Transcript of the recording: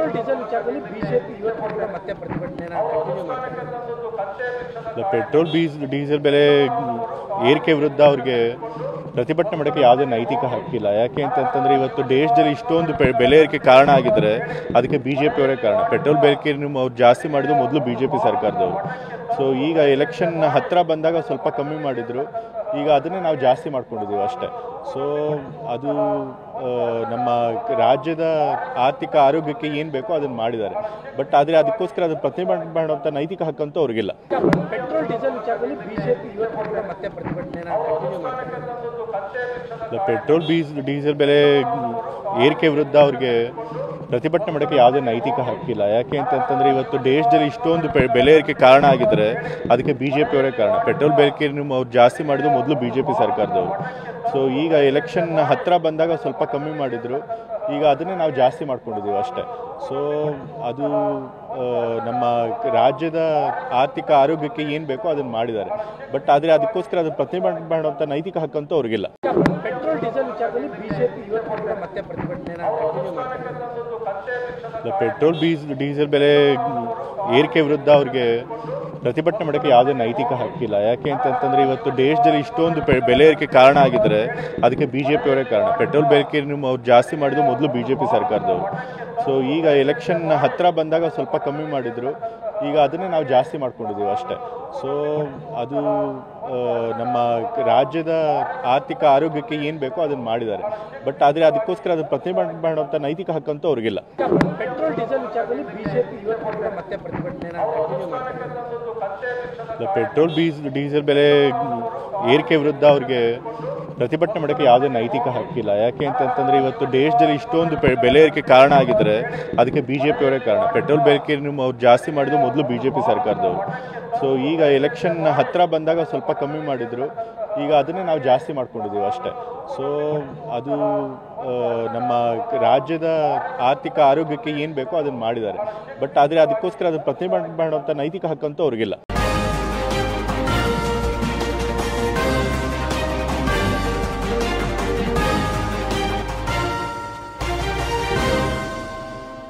Petrol diesel ವಿಚಾರದಲ್ಲಿ BJP ಇವತ್ತು ಕೂಡ ಮತ್ತೆ ಪ್ರತಿಭಟನೆಯನ್ನು ಕಂಟಿನ್ಯೂ ಮಾಡ್ತಾರೆ. ಪೆಟ್ರೋಲ್ ಡೀಸೆಲ್ ಬೆಲೆ ಏರಿಕೆ ವಿರುದ್ಧ ಅವ್ರಿಗೆ ಪ್ರತಿಭಟನೆ ಮಾಡೋಕ್ಕೆ ಯಾವುದೇ ನೈತಿಕ ಹಕ್ಕಿಲ್ಲ. ಯಾಕೆ ಅಂತಂತಂದರೆ ಇವತ್ತು ದೇಶದಲ್ಲಿ ಇಷ್ಟೊಂದು ಬೆಲೆ ಏರಿಕೆ ಕಾರಣ ಆಗಿದ್ದಾರೆ, ಅದಕ್ಕೆ BJP ಅವರೇ ಕಾರಣ. ಪೆಟ್ರೋಲ್ ಬೆಲೆ ಅವ್ರು ಜಾಸ್ತಿ ಮಾಡಿದ್ದು ಮೊದಲು BJP ಸರ್ಕಾರದವರು. ಸೊ ಈಗ ಎಲೆಕ್ಷನ್ ಹತ್ತಿರ ಬಂದಾಗ ಸ್ವಲ್ಪ ಕಮ್ಮಿ ಮಾಡಿದರು, ಈಗ ಅದನ್ನೇ ನಾವು ಜಾಸ್ತಿ ಮಾಡ್ಕೊಂಡಿದ್ದೀವಿ ಅಷ್ಟೇ. ಸೊ ಅದು ನಮ್ಮ ರಾಜ್ಯದ ಆರ್ಥಿಕ ಆರೋಗ್ಯಕ್ಕೆ ಏನು ಬೇಕೋ ಅದನ್ನು ಮಾಡಿದ್ದಾರೆ. ಬಟ್ ಆದರೆ ಅದಕ್ಕೋಸ್ಕರ ಅದನ್ನು ಪ್ರತಿಭಟನೆ ಮಾಡುವಂಥ ನೈತಿಕ ಹಕ್ಕಂತೂ ಅವ್ರಿಗಿಲ್ಲ. ಪೆಟ್ರೋಲ್ ಡೀಸೆಲ್ ವಿಚಾರದಲ್ಲಿ ಬಿಜೆಪಿ ಇವತ್ತು ಕೂಡ ಮತ್ತೆ ಪ್ರತಿಭಟನೆಯನ್ನು ಕಂಟಿನ್ಯೂ ಮಾಡ್ತಾರೆ. ಪೆಟ್ರೋಲ್ ಡೀಸೆಲ್ ಬೆಲೆ ಏರಿಕೆ ವಿರುದ್ಧ ಅವ್ರಿಗೆ ಪ್ರತಿಭಟನೆ ಮಾಡೋಕ್ಕೆ ಯಾವುದೇ ನೈತಿಕ ಹಕ್ಕಿಲ್ಲ. ಯಾಕೆ ಅಂತಂತಂದರೆ ಇವತ್ತು ದೇಶದಲ್ಲಿ ಇಷ್ಟೊಂದು ಬೆಲೆ ಏರಿಕೆ ಕಾರಣ ಆಗಿದ್ದಾರೆ, ಅದಕ್ಕೆ BJP ಅವರೇ ಕಾರಣ. ಪೆಟ್ರೋಲ್ ಬೆಲೆ ಅವ್ರು ಜಾಸ್ತಿ ಮಾಡಿದ್ದು ಮೊದಲು BJP ಸರ್ಕಾರದವರು. ಸೊ ಈಗ ಎಲೆಕ್ಷನ್ ಹತ್ತಿರ ಬಂದಾಗ ಸ್ವಲ್ಪ ಕಮ್ಮಿ ಮಾಡಿದರು, ಈಗ ಅದನ್ನೇ ನಾವು ಜಾಸ್ತಿ ಮಾಡ್ಕೊಂಡಿದ್ದೀವಿ ಅಷ್ಟೇ. ಸೊ ಅದು ನಮ್ಮ ರಾಜ್ಯದ ಆರ್ಥಿಕ ಆರೋಗ್ಯಕ್ಕೆ ಏನು ಬೇಕೋ ಅದನ್ನು ಮಾಡಿದ್ದಾರೆ. ಬಟ್ ಆದರೆ ಅದಕ್ಕೋಸ್ಕರ ಅದನ್ನು ಪ್ರತಿಭಟನೆ ಮಾಡುವಂಥ ನೈತಿಕ ಹಕ್ಕಂತೂ ಅವ್ರಿಗಿಲ್ಲ. ಪೆಟ್ರೋಲ್ ಡೀಸೆಲ್ ವಿಚಾರದಲ್ಲಿ ಬಿಜೆಪಿ ಇವತ್ತು ಕೂಡ ಮತ್ತೆ ಪ್ರತಿಭಟನೆಯನ್ನು ಕಂಟಿನ್ಯೂ ಮಾಡ್ತಾರೆ. ಪೆಟ್ರೋಲ್ ಡೀಸೆಲ್ ಬೆಲೆ ಏರಿಕೆ ವಿರುದ್ಧ ಅವ್ರಿಗೆ ಪ್ರತಿಭಟನೆ ಮಾಡೋಕ್ಕೆ ಯಾವುದೇ ನೈತಿಕ ಹಕ್ಕಿಲ್ಲ. ಯಾಕೆ ಅಂತಂತಂದರೆ ಇವತ್ತು ದೇಶದಲ್ಲಿ ಇಷ್ಟೊಂದು ಬೆಲೆ ಏರಿಕೆ ಕಾರಣ ಆಗಿದ್ದಾರೆ, ಅದಕ್ಕೆ BJP ಅವರೇ ಕಾರಣ. ಪೆಟ್ರೋಲ್ ಬೆಲೆ ಅವ್ರು ಜಾಸ್ತಿ ಮಾಡಿದ್ದು ಮೊದಲು BJP ಸರ್ಕಾರದವರು. ಸೊ ಈಗ ಎಲೆಕ್ಷನ್ ಹತ್ತಿರ ಬಂದಾಗ ಸ್ವಲ್ಪ ಕಮ್ಮಿ ಮಾಡಿದರು, ಈಗ ಅದನ್ನೇ ನಾವು ಜಾಸ್ತಿ ಮಾಡ್ಕೊಂಡಿದ್ದೀವಿ ಅಷ್ಟೇ. ಸೊ ಅದು ನಮ್ಮ ರಾಜ್ಯದ ಆರ್ಥಿಕ ಆರೋಗ್ಯಕ್ಕೆ ಏನು ಬೇಕೋ ಅದನ್ನು ಮಾಡಿದ್ದಾರೆ. ಬಟ್ ಆದರೆ ಅದಕ್ಕೋಸ್ಕರ ಅದನ್ನು ಪ್ರತಿಭಟನೆ ಮಾಡುವಂಥ ನೈತಿಕ ಹಕ್ಕಂತೂ ಅವ್ರಿಗಿಲ್ಲ. ಪೆಟ್ರೋಲ್ ಡೀಸೆಲ್ ವಿಚಾರದಲ್ಲಿ ಬಿಜೆಪಿ ಇವತ್ತು ಕೂಡ ಮತ್ತೆ ಪ್ರತಿಭಟನೆಯನ್ನು ಕಂಟಿನ್ಯೂ ಮಾಡ್ತಾರೆ. ಪೆಟ್ರೋಲ್ ಡೀಸೆಲ್ ಬೆಲೆ ಏರಿಕೆ ವಿರುದ್ಧ ಅವ್ರಿಗೆ ಪ್ರತಿಭಟನೆ ಮಾಡೋಕ್ಕೆ ಯಾವುದೇ ನೈತಿಕ ಹಕ್ಕಿಲ್ಲ. ಯಾಕೆ ಅಂತಂತಂದರೆ ಇವತ್ತು ದೇಶದಲ್ಲಿ ಇಷ್ಟೊಂದು ಬೆಲೆ ಏರಿಕೆ ಕಾರಣ ಆಗಿದ್ದಾರೆ, ಅದಕ್ಕೆ BJP ಅವರೇ ಕಾರಣ. ಪೆಟ್ರೋಲ್ ಬೆಲೆ ಅವ್ರು ಜಾಸ್ತಿ ಮಾಡಿದ್ದು ಮೊದಲು BJP ಸರ್ಕಾರದವರು. ಸೊ ಈಗ ಎಲೆಕ್ಷನ್ ಹತ್ತಿರ ಬಂದಾಗ ಸ್ವಲ್ಪ ಕಮ್ಮಿ ಮಾಡಿದರು, ಈಗ ಅದನ್ನೇ ನಾವು ಜಾಸ್ತಿ ಮಾಡ್ಕೊಂಡಿದ್ದೀವಿ ಅಷ್ಟೇ. ಸೊ ಅದು ನಮ್ಮ ರಾಜ್ಯದ ಆರ್ಥಿಕ ಆರೋಗ್ಯಕ್ಕೆ ಏನು ಬೇಕೋ ಅದನ್ನು ಮಾಡಿದ್ದಾರೆ. ಬಟ್ ಆದರೆ ಅದಕ್ಕೋಸ್ಕರ ಅದನ್ನು ಪ್ರತಿಭಟನೆ ಮಾಡುವಂಥ ನೈತಿಕ ಹಕ್ಕಂತೂ ಅವ್ರಿಗಿಲ್ಲ.